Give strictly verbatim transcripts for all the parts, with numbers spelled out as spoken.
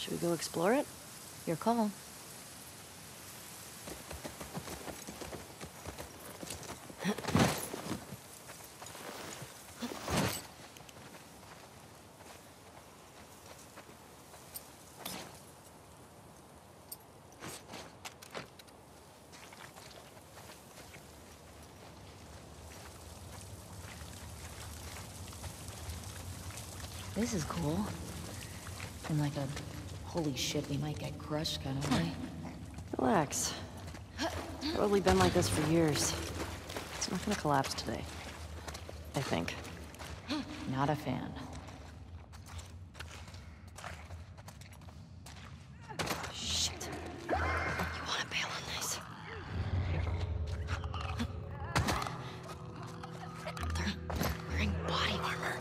Should we go explore it? Your call. This is cool. In like a holy shit, we might get crushed kind of way. Relax. Probably been like this for years. It's not gonna collapse today. I think. Not a fan. Shit. You wanna bail on this? They're wearing body armor.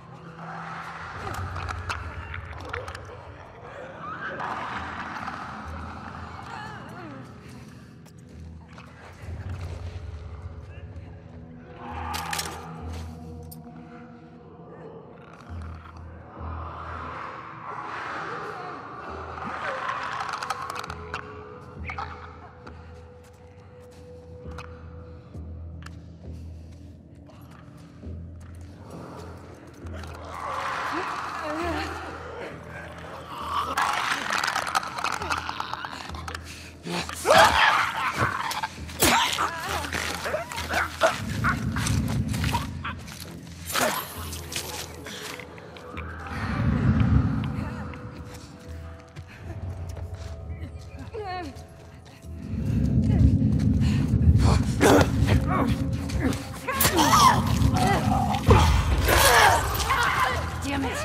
Damn it!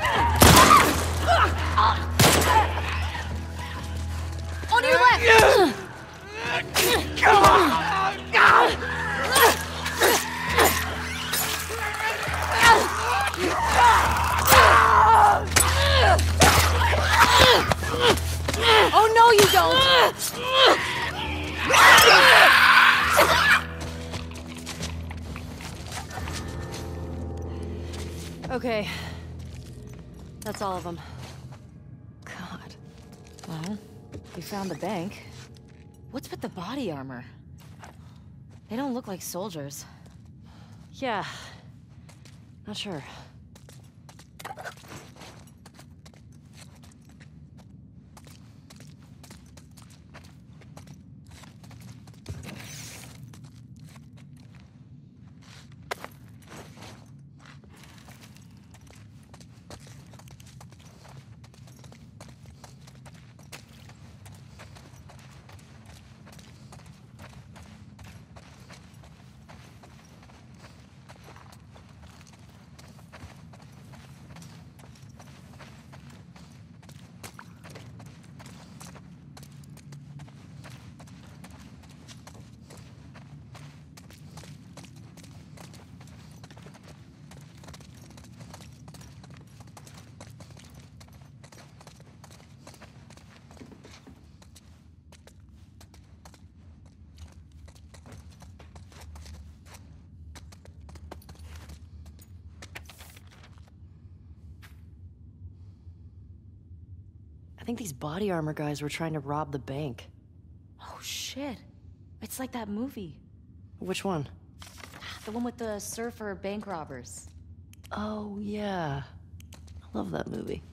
On your left! Come on! Oh no, you don't! Okay. That's all of them. God. Well, we found the bank. What's with the body armor? They don't look like soldiers. Yeah. Not sure. I think these body armor guys were trying to rob the bank. Oh shit. It's like that movie. Which one? The one with the surfer bank robbers. Oh, yeah. I love that movie.